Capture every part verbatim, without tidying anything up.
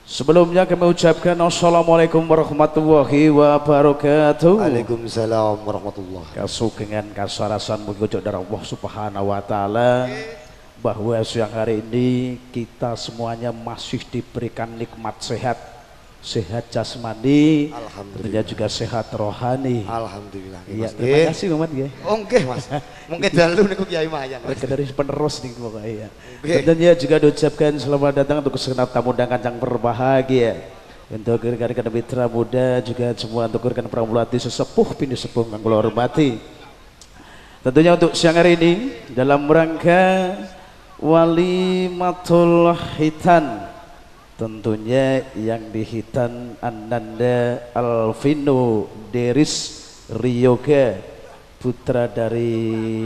Sebelumnya kami ucapkan assalamualaikum warahmatullahi wabarakatuh. Waalaikumsalam warahmatullahi wabarakatuh. Kasugengan kasarasan mugi dari Allah Subhanahu wa taala bahwa siang hari ini kita semuanya masih diberikan nikmat sehat, sehat jasmani, tentunya juga sehat rohani. Alhamdulillah. Iya, terima kasih Muhammad ya. Oh nggih Mas. Mungkin dalu niku Kiai Mayan. Dari penerus nih pokoknya. Tentunya juga diucapkan selamat datang untuk segenap tamu undangan yang berbahagia. Untuk rekan-rekan mitra muda juga semua untuk rekan pramulyati sesepuh bini sepuh yang kula hormati. Tentunya untuk siang hari ini dalam rangka Walimatul Hitan, tentunya yang dihitan Ananda Alvino Deris Ryoga, putra dari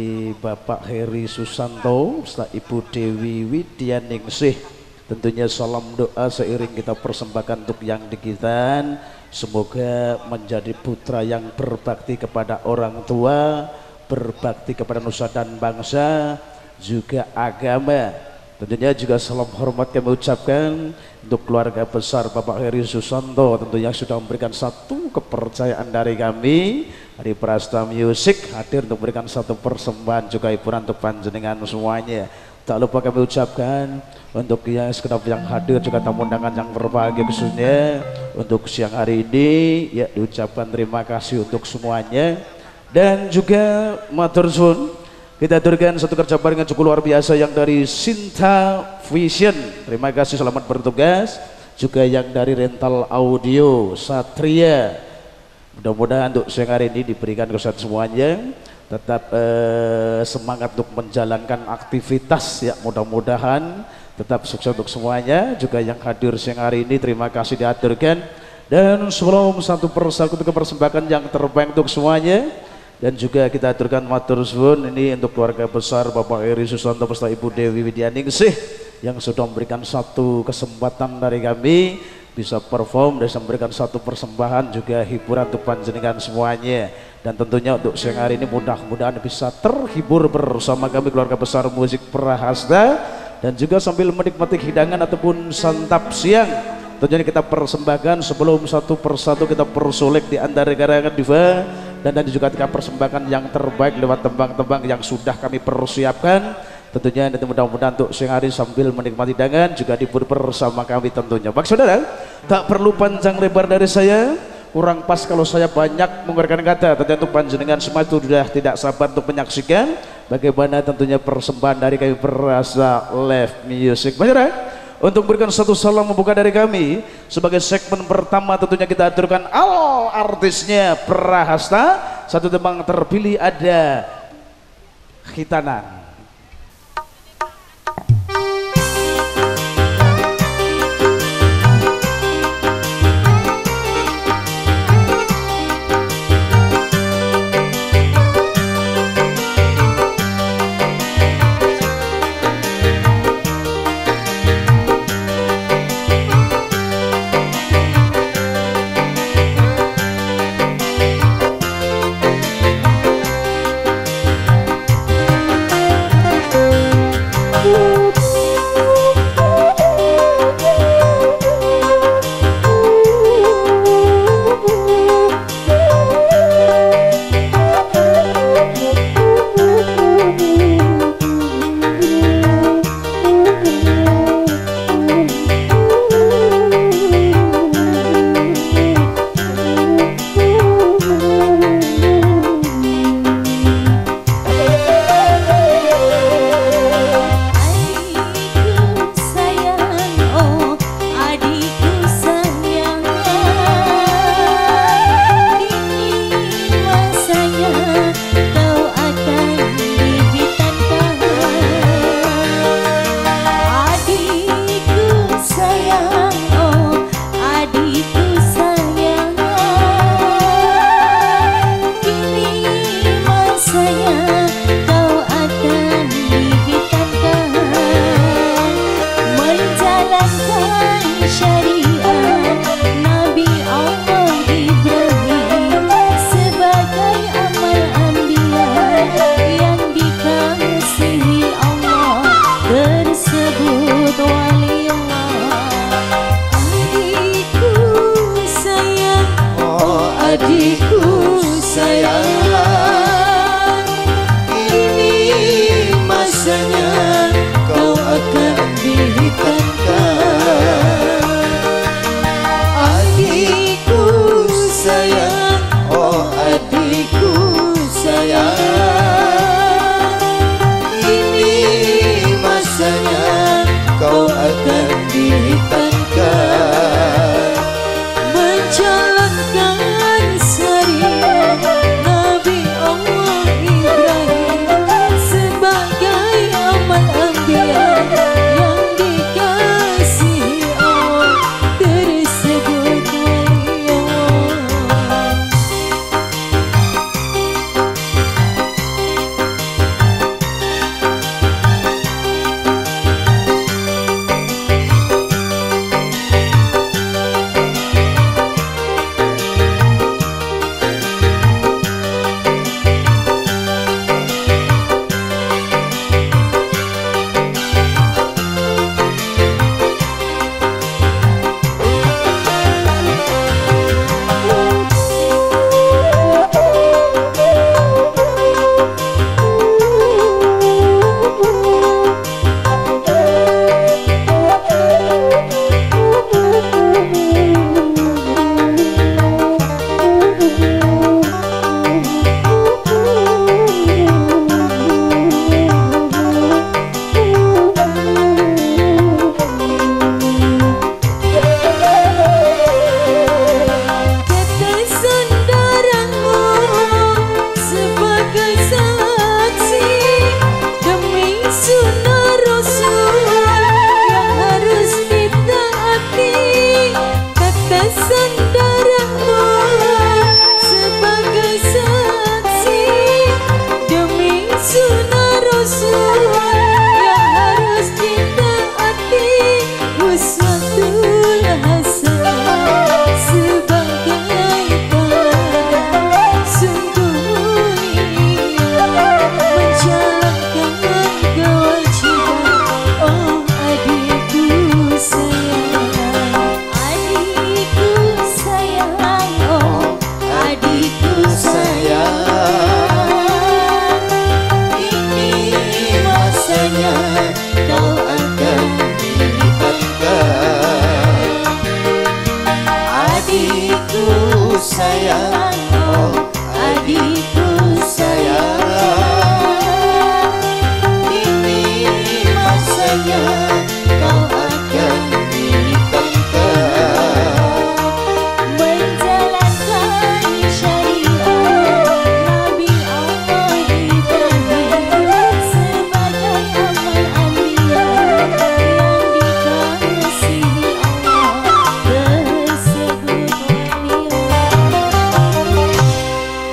Bapak Heri Susanto serta Ibu Dewi Widyaningsih. Tentunya salam doa seiring kita persembahkan untuk yang dikitan, semoga menjadi putra yang berbakti kepada orang tua, berbakti kepada nusa dan bangsa, juga agama. Tentunya juga salam hormat kami ucapkan untuk keluarga besar Bapak Heri Susanto, tentunya sudah memberikan satu kepercayaan dari kami dari Prasta Music hadir untuk memberikan satu persembahan juga hiburan untuk panjenengan semuanya. Tak lupa kami ucapkan untuk yang segenap yang hadir juga tamu undangan yang berbahagia, khususnya untuk siang hari ini ya diucapkan terima kasih untuk semuanya. Dan juga matur suwun kita aturkan satu kerja bareng yang cukup luar biasa yang dari Sinta Vision, terima kasih selamat bertugas. Juga yang dari Rental Audio Satria, mudah-mudahan untuk siang hari ini diberikan kesehatan semuanya, tetap eh, semangat untuk menjalankan aktivitas ya, mudah-mudahan tetap sukses untuk semuanya. Juga yang hadir siang hari ini terima kasih diaturkan. Dan sebelum satu persatu ke persembahkan yang terbaik untuk semuanya, dan juga kita aturkan matur suwun ini untuk keluarga besar Bapak Heri Susanto beserta Ibu Dewi Widyaningsih yang sudah memberikan satu kesempatan dari kami bisa perform dan memberikan satu persembahan juga hiburan untuk panjenengan semuanya. Dan tentunya untuk siang hari ini mudah-mudahan bisa terhibur bersama kami keluarga besar musik Prahasta, dan juga sambil menikmati hidangan ataupun santap siang tentunya kita persembahkan. Sebelum satu persatu kita persolek di antara karangan diva, dan nanti juga kita persembahkan yang terbaik lewat tembang-tembang yang sudah kami persiapkan. Tentunya nanti mudah-mudahan untuk siang hari sambil menikmati hidangan juga diburu bersama kami tentunya. Baik saudara, tak perlu panjang lebar dari saya, kurang pas kalau saya banyak mengeluarkan kata. Tentunya untuk panjenengan semua itu sudah tidak sabar untuk menyaksikan bagaimana tentunya persembahan dari kami Prahasta Live Music. Baik saudara, untuk berikan satu salam membuka dari kami sebagai segmen pertama tentunya kita aturkan al artisnya Prahasta. Satu tembang terpilih ada Khitanan.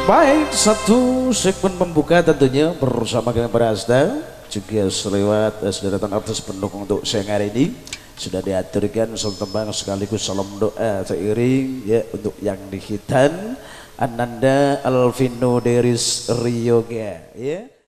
baik, satu segmen pembuka tentunya bersama dengan para Asta juga selewat sederetan artis pendukung untuk siang hari ini sudah diaturkan salam tembang sekaligus salam doa seiring ya untuk yang di hitan Ananda Alvino Deris Ryoga ya.